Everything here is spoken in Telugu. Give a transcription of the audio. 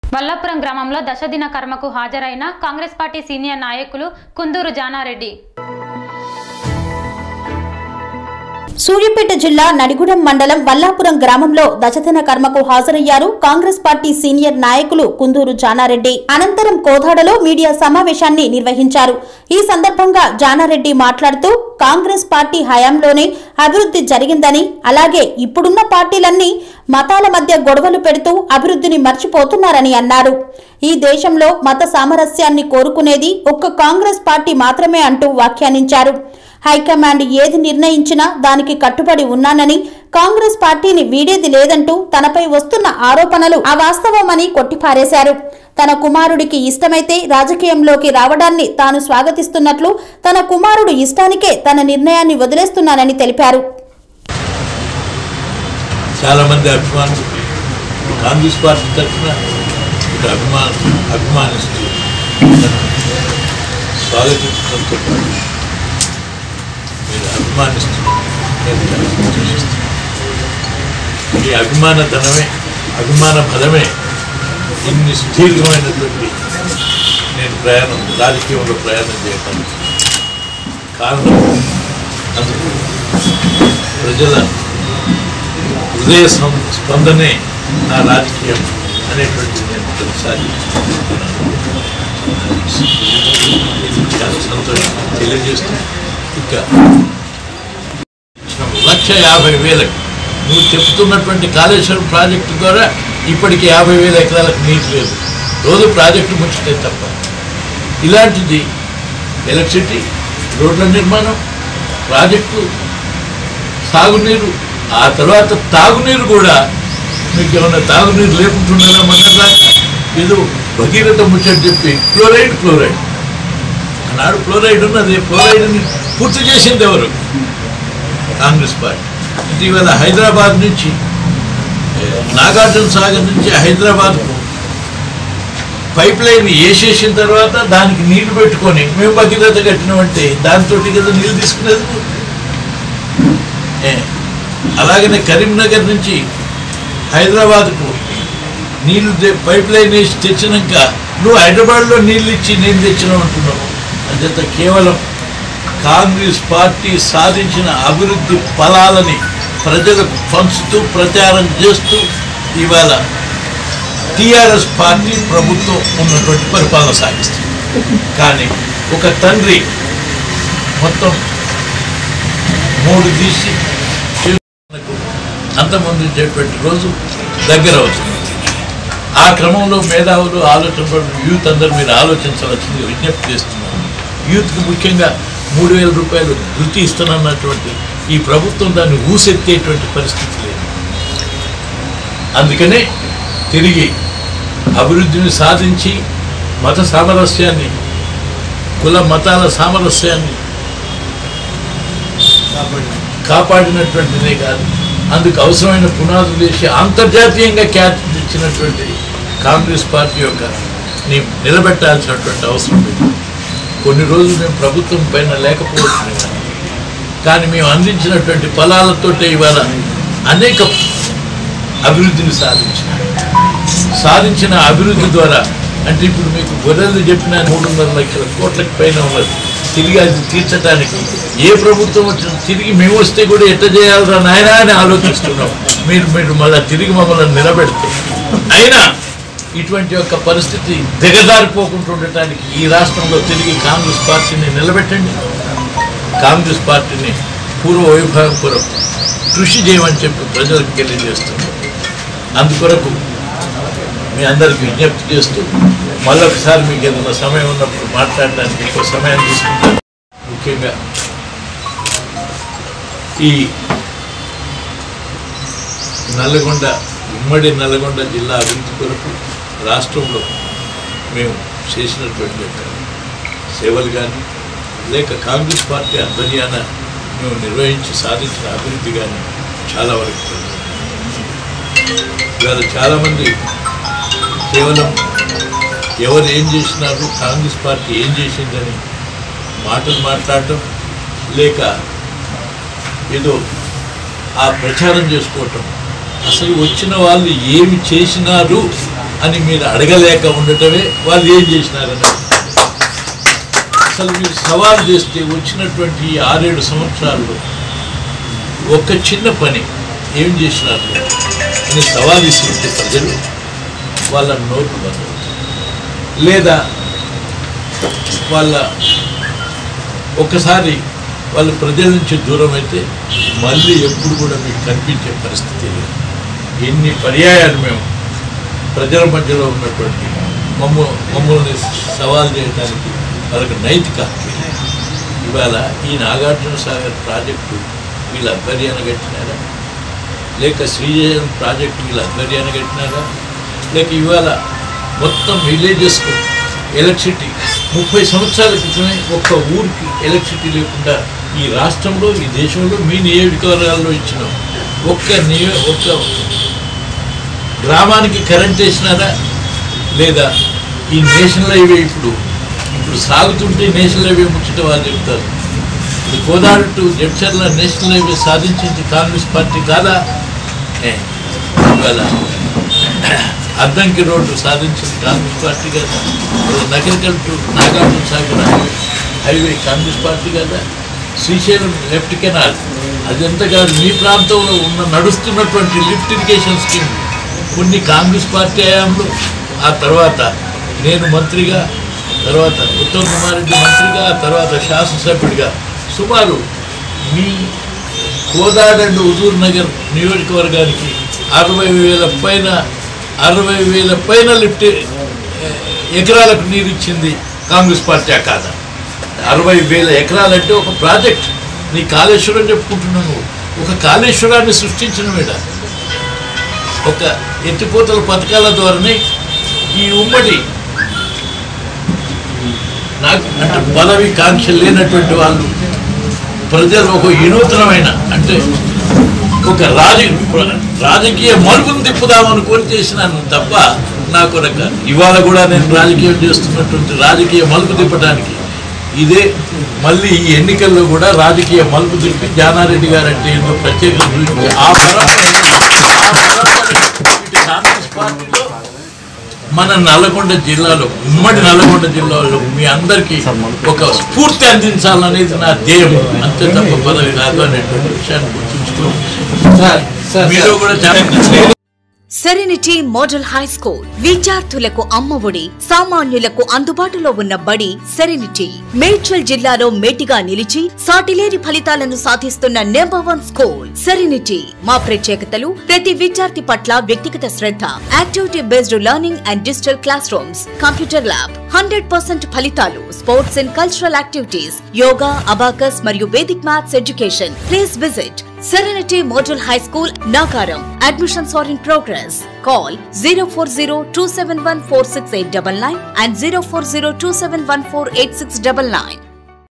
వల్లాపురం గ్రామంలో దశదిన కర్మకు హాజరైన కాంగ్రెస్ పార్టీ సీనియర్ నాయకులు కుందూరు జానారెడ్డి. సూర్యాపేట జిల్లా నడిగూడెం మండలం వల్లాపురం గ్రామంలో దశదిన కర్మకు హాజరయ్యారు కాంగ్రెస్ పార్టీ సీనియర్ నాయకులు కుందూరు జానారెడ్డి. అనంతరం కోదాడలో మీడియా సమావేశాన్ని నిర్వహించారు. ఈ సందర్భంగా జానారెడ్డి మాట్లాడుతూ కాంగ్రెస్ పార్టీ హయాంలోనే అభివృద్ధి జరిగిందని, అలాగే ఇప్పుడున్న పార్టీలన్నీ మతాల మధ్య గొడవలు పెడుతూ అభివృద్ధిని మర్చిపోతున్నారని అన్నారు. ఈ దేశంలో మత సామరస్యాన్ని కోరుకునేది ఒక్క కాంగ్రెస్ పార్టీ మాత్రమే అంటూ వ్యాఖ్యానించారు. హైకమాండ్ ఏది నిర్ణయించినా దానికి కట్టుబడి ఉన్నానని, కాంగ్రెస్ పార్టీని వీడేది లేదంటూ తనపై వస్తున్న ఆరోపణలు అవాస్తవమని కొట్టిపారేశారు. తన కుమారుడికి ఇష్టమైతే రాజకీయంలోకి రావడాన్ని తాను స్వాగతిస్తున్నట్లు, తన కుమారుడు ఇష్టానికే తన నిర్ణయాన్ని వదిలేస్తున్నానని తెలిపారు. చాలా మంది అభిమానులు కాంగ్రెస్ పార్టీ తరఫున అభిమానిస్తూ స్వాగతించడంతో పాటు మీరు అభిమానిస్తున్నారు. ఈ అభిమాన బలమే ఇన్ని సుదీర్ఘమైనటువంటి నేను రాజకీయంలో ప్రయాణం చేయడానికి కారణం. అందుకు ప్రజల హృదయ స్పందనే నా రాజకీయం అనేటువంటి నేను ప్రతిసారి చాలా సంతోషం తెలియజేస్తున్నాను. ఇంకా 1,50,000 నువ్వు చెప్తున్నటువంటి కాళేశ్వరం ప్రాజెక్టు ద్వారా ఇప్పటికి 50,000 ఎకరాలకు నీరు లేదు. రోజు ప్రాజెక్టు ముచ్చితే తప్ప. ఇలాంటిది ఎలక్ట్రిసిటీ, రోడ్ల నిర్మాణం, ప్రాజెక్టు, సాగునీరు, ఆ తర్వాత తాగునీరు కూడా మీకు ఏమన్నా తాగునీరు లేకుంటున్నారా? మన ఏదో భగీరథ ముచ్చట చెప్పి ఫ్లోరైడ్ ఆనాడు ఫ్లోరైడ్ ఉన్నది. ఫ్లోరైడ్ని పూర్తి చేసింది ఎవరు? కాంగ్రెస్ పార్టీ. ఇటీవల హైదరాబాద్ నుంచి నాగార్జున సాగర్ నుంచి హైదరాబాద్కు పైప్ లైన్ వేసేసిన తర్వాత దానికి నీళ్లు పెట్టుకొని మేము భగీరథ కట్టినామంటే దాంతో కదా నీళ్ళు తీసుకునేది. అలాగనే కరీంనగర్ నుంచి హైదరాబాద్కు నీళ్లు పైప్ లైన్ వేసి తెచ్చినాక నువ్వు హైదరాబాద్లో నీళ్ళు ఇచ్చి నేను తెచ్చినావు అంటున్నావు. అంచేత కేవలం కాంగ్రెస్ పార్టీ సాధించిన అభివృద్ధి ఫలాలని ప్రజలకు పంచుతూ ప్రచారం చేస్తూ ఇవాళ టీఆర్ఎస్ పార్టీ ప్రభుత్వం ఉన్నటువంటి పరిపాలన సాగిస్తుంది. కానీ ఒక తండ్రి మొత్తం 3 తీసి అంతమొందించేటువంటి రోజు దగ్గర అవుతుంది. ఆ క్రమంలో మేధావులు, ఆలోచనలు, యూత్ అందరూ మీరు ఆలోచించవలసింది విజ్ఞప్తి చేస్తున్నాను. యూత్కి ముఖ్యంగా 3,000 రూపాయలు వృత్తి ఇస్తున్నటువంటి ఈ ప్రభుత్వం దాన్ని ఊసెత్తేటువంటి పరిస్థితి లేదు. అందుకనే తిరిగి అభివృద్ధిని సాధించి మత సామరస్యాన్ని, కుల మతాల సామరస్యాన్ని కాపాడినటువంటిదే కాదు, అందుకు అవసరమైన పునాదులు వేసి అంతర్జాతీయంగా ఖ్యాతి తెచ్చినటువంటి కాంగ్రెస్ పార్టీ యొక్క నిలబెట్టాల్సినటువంటి అవసరం లేదు. కొన్ని రోజులు మేము ప్రభుత్వం పైన లేకపోవచ్చు, కానీ మేము అందించినటువంటి ఫలాలతోటే ఇవాళ అనేక అభివృద్ధిని సాధించిన అభివృద్ధి ద్వారా అంటే ఇప్పుడు మీకు గొర్రెలు చెప్పిన 300 లక్షల కోట్లకు పైన ఉన్నది. తిరిగి అది తీర్చడానికి ఏ ప్రభుత్వం వచ్చినా తిరిగి మేము వస్తే కూడా ఎట్లా చేయాలరా నాయనా అని ఆలోచిస్తున్నాం. మీరు మళ్ళీ తిరిగి మమ్మల్ని నిలబెడితే అయినా ఇటువంటి యొక్క పరిస్థితి దిగజారిపోకుండా ఉండటానికి ఈ రాష్ట్రంలో తిరిగి కాంగ్రెస్ పార్టీని నిలబెట్టండి. కాంగ్రెస్ పార్టీని పూర్వ వైభవం కొరకు కృషి చేయమని చెప్పి ప్రజలకు తెలియజేస్తున్నాం. అందుకొరకు మీ అందరికీ విజ్ఞప్తి చేస్తూ మళ్ళొకసారి మీకు ఏదైనా సమయం ఉన్నప్పుడు మాట్లాడడానికి ఎక్కువ సమయం తీసుకుంటాను. ముఖ్యంగా ఈ ఉమ్మడి నల్గొండ జిల్లా అభివృద్ధి కొరకు రాష్ట్రంలో మేము చేసినటువంటి సేవలు కానీ లేక కాంగ్రెస్ పార్టీ ఆధ్వర్యాన మేము నిర్వహించి సాధించిన అభివృద్ధి కానీ చాలా వరకు ఇవాళ చాలామంది కేవలం ఎవరు ఏం చేసినారు, కాంగ్రెస్ పార్టీ ఏం చేసిందని మాటలు మాట్లాడటం లేక ఏదో ఆ ప్రచారం చేసుకోవటం, అసలు వచ్చిన వాళ్ళు ఏమి చేసినారు అని మీరు అడగలేక ఉండటమే వాళ్ళు ఏం చేసినారని. అసలు మీరు సవాల్ చేస్తే వచ్చినటువంటి 6-7 సంవత్సరాల్లో ఒక చిన్న పని ఏం చేసినారు అని సవాల్ ఇస్తుంటే ప్రజలు వాళ్ళ నోట్లు బంద్ లేదా వాళ్ళ ఒక్కసారి వాళ్ళు ప్రజల నుంచి దూరం అయితే మళ్ళీ ఎప్పుడు కూడా మీకు కనిపించే పరిస్థితి లేదు. ఎన్ని పర్యాయాలు మేము ప్రజల మధ్యలో ఉన్నటువంటి మమ్మల్ని సవాల్ చేయడానికి వాళ్ళకి నైతిక హక్కు. ఇవాళ ఈ నాగార్జున సాగర్ ప్రాజెక్టు వీళ్ళ ఆధ్వర్యాన్ని కట్టినారా, లేక శ్రీశైలం ప్రాజెక్టు వీళ్ళ ఆధ్వర్యాన్ని కట్టినారా, లేక ఇవాళ మొత్తం విలేజెస్కు ఎలక్ట్రిసిటీ 30 సంవత్సరాల క్రితమే ఒక్క ఊరికి ఎలక్ట్రిసిటీ లేకుండా ఈ రాష్ట్రంలో ఈ దేశంలో మీ నియోజకవర్గాల్లో ఇచ్చినాం. ఒక్క గ్రామానికి కరెంట్ వేసినారా, లేదా ఈ నేషనల్ హైవే ఇప్పుడు సాగుతుంటే నేషనల్ హైవే ముచ్చట వాళ్ళు చెప్తారు. ఇప్పుడు Kodad to Jadcherla national highway సాధించింది కాంగ్రెస్ పార్టీ కాదా? ఇవాళ అద్దంకి రోడ్డు సాధించింది కాంగ్రెస్ పార్టీ కదా? Nakrekal to Nagarjuna Sagar highway Congress party కదా? శ్రీశైలం లెఫ్ట్ కెనాల్ అదంతా కాదు, మీ ప్రాంతంలో నడుస్తున్నటువంటి లిఫ్ట్ ఇరిగేషన్ స్కీమ్ కొన్ని కాంగ్రెస్ పార్టీ హయాంలో, ఆ తర్వాత నేను మంత్రిగా, తర్వాత ఉత్తమ్ కుమార్ రెడ్డి మంత్రిగా, తర్వాత శాసనసభ్యుడిగా సుమారు మీ కోదాడ అండ్ హుజూర్ నగర్ నియోజకవర్గానికి 60,000 పైన లిఫ్ట్ ఎకరాలకు నీరు ఇచ్చింది కాంగ్రెస్ పార్టీ కాదా? 60,000 ఎకరాలంటే ఒక ప్రాజెక్ట్. నీ కాళేశ్వరం చెప్పుకుంటున్నాను, ఒక కాళేశ్వరాన్ని సృష్టించిన మీద ఒక ఎత్తిపోతల పథకాల ద్వారానే ఈ ఉమ్మడి నాకు అంటే పదవి కాంక్ష లేనటువంటి వాళ్ళు ప్రజలు ఒక వినూతనమైన అంటే ఒక రాజకీయ మలుపును తిప్పుదామనుకొని చేసినాను తప్ప నాకు ఇవాళ కూడా నేను రాజకీయం చేస్తున్నటువంటి రాజకీయ మలుపు తిప్పడానికి ఇదే మళ్ళీ ఈ ఎన్నికల్లో కూడా రాజకీయ మలుపు తిప్పి జానారెడ్డి గారు అంటే ఏదో ప్రత్యేకత గురించి కాంగ్రెస్ పార్టీలో మన నల్లగొండ జిల్లాలో ఉమ్మడి నల్లగొండ జిల్లాలో మీ అందరికీ ఒక స్ఫూర్తి అందించాలనేది నా ధ్యేయం, అంతే తప్ప పదవి కాదు అనేటువంటి విషయాన్ని గుర్తుంచుకోండి. మీరు కూడా చాలా సెరెనిటీ మోడల్ హై స్కూల్ విద్యార్థులకు అమ్మఒడి, సామాన్యులకు అందుబాటులో ఉన్న బడి సెరెనిటీ. మేడ్చల్ జిల్లాలో మేటిగా నిలిచి సాటిలేని ఫలితాలను సాధిస్తున్న నంబర్ 1 స్కూల్ సెరెనిటీ. మా ప్రత్యేకతలు ప్రతి విద్యార్థి పట్ల వ్యక్తిగత శ్రద్ధ, activity based learning and digital classrooms, computer lab, 100% ఫలితాలు, sports and cultural activities, yoga, abacus మరియు Vedic maths education. Please visit Serenity Model High School, Nagaram. Admissions are in progress. Call 040-271-46899 and 040-271-48699.